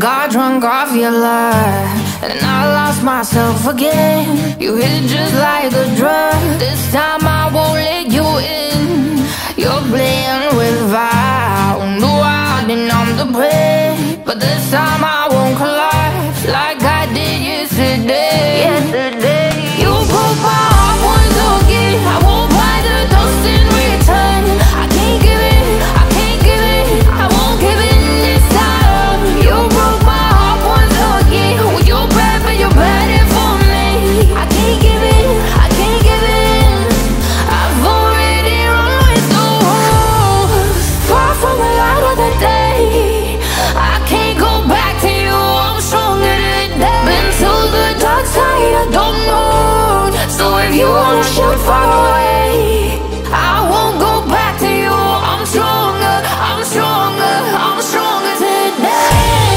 got drunk off your love, and I lost myself again. You hit just like a drug. This time I won't let you in. You're playing with fire. No, I didn't I'm the prey, but this time I won't collapse like I did yesterday. You broke my heart once again. I won't buy the dust in return. I can't give it, I can't give it, I won't give it this time. You broke my heart once again. Well, you're bad, but you're bad for me. I can't give it, I can't give it. I've already run with the wolves, far from the light of the day. I can't go back to you, I'm stronger today. Been to the dark side, I don't know. So if you wanna shoot far away, I won't go back to you. I'm stronger, I'm stronger, I'm stronger today.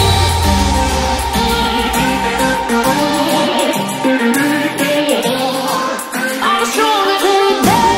I'm stronger today.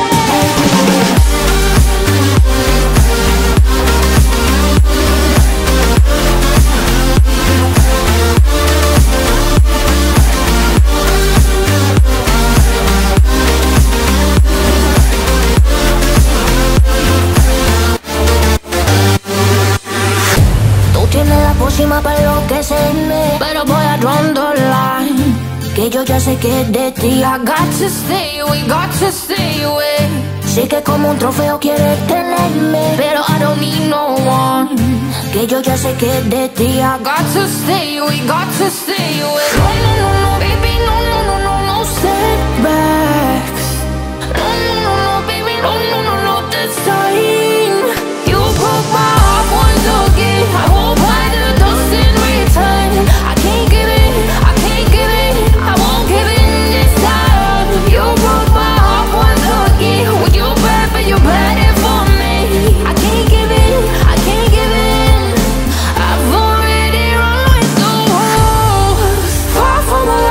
Tú tienes la pócima para enloquecerme, pero voy a draw the line, que yo ya sé que es de ti. I got to stay away, got to stay away. Sé que como un trofeo quieres tenerme, pero I don't need no one, que yo ya sé que es de ti. I got to stay away, got to stay away. No, no, no, no, baby, no, no, no, no, no setbacks. No, no, no, no, baby, no, no, no, no, this time. You broke my heart once again. I won't buy the dust in return. I can't give it, I can't give it, I won't give it this time. You broke my heart once again. Well, you're bad, but you're bad for me. I can't give it, I can't give it. I've already run with the wolves, far from the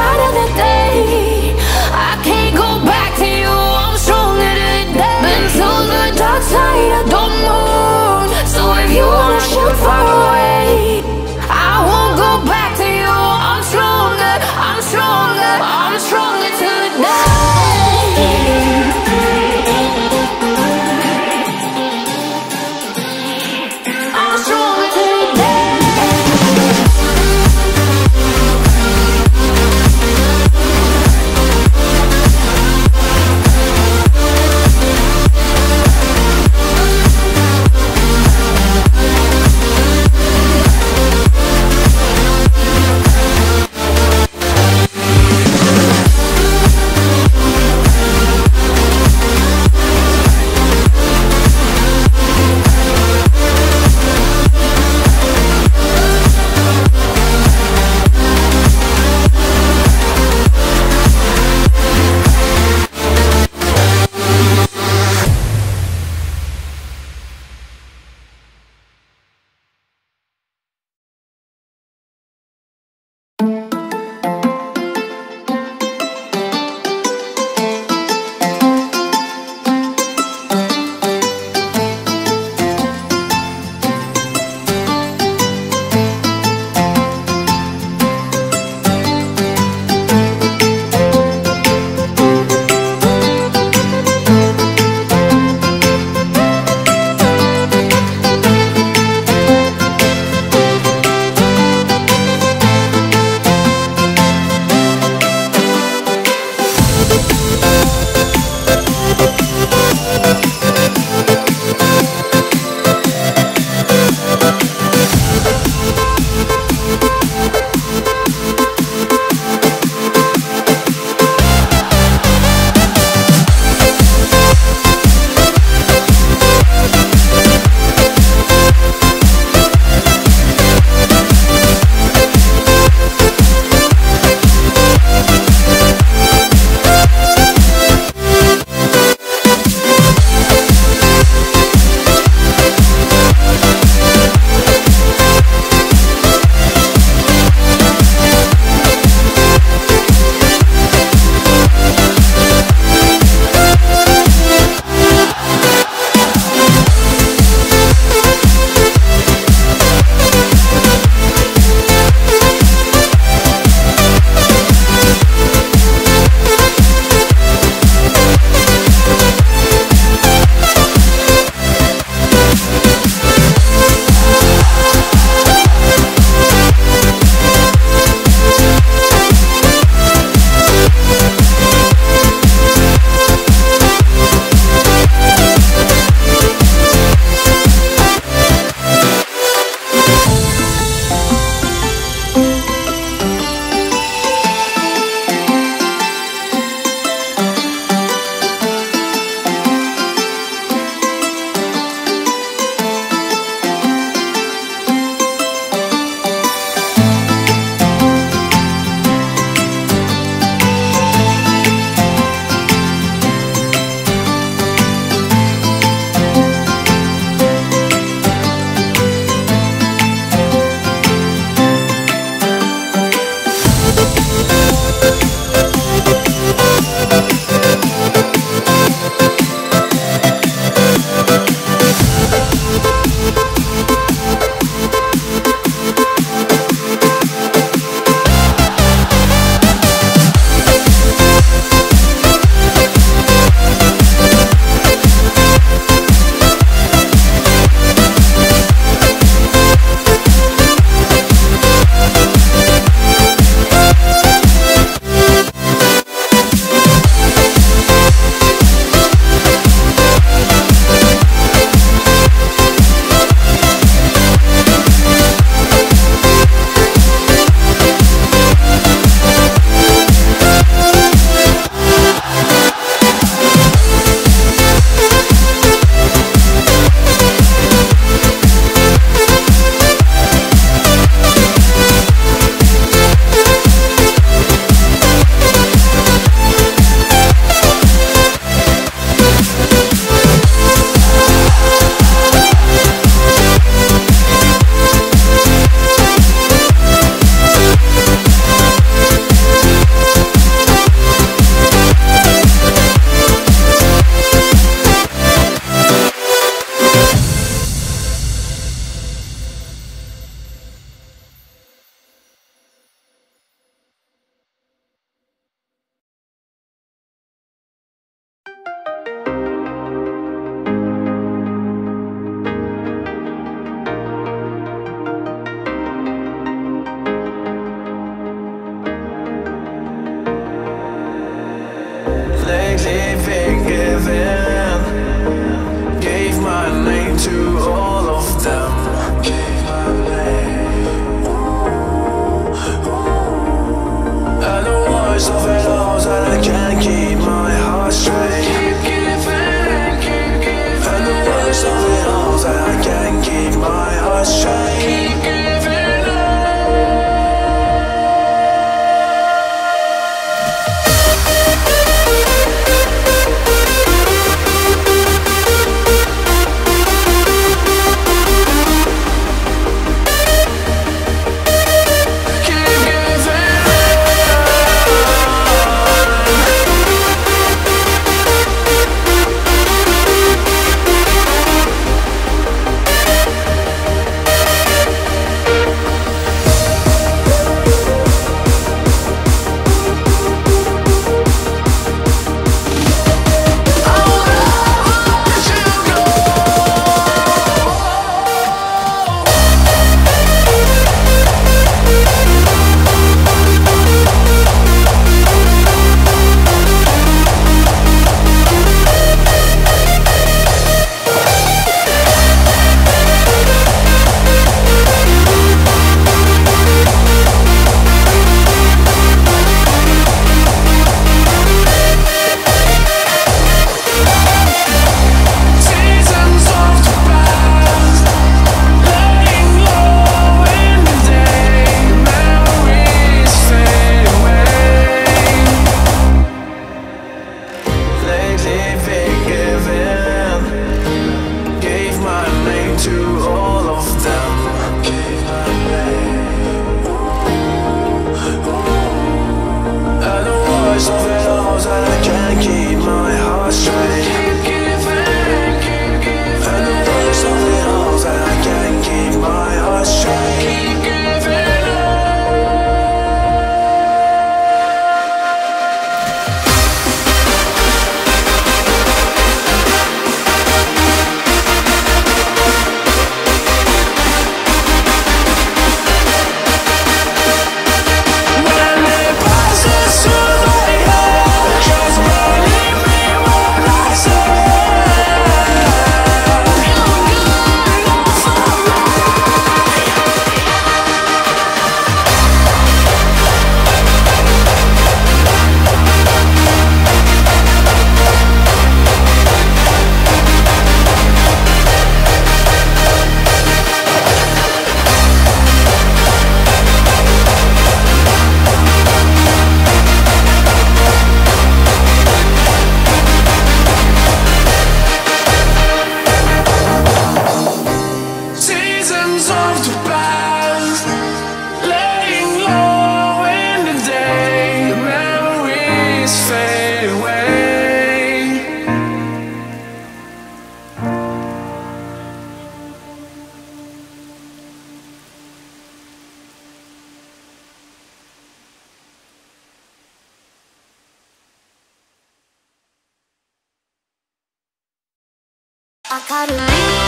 I gotta leave.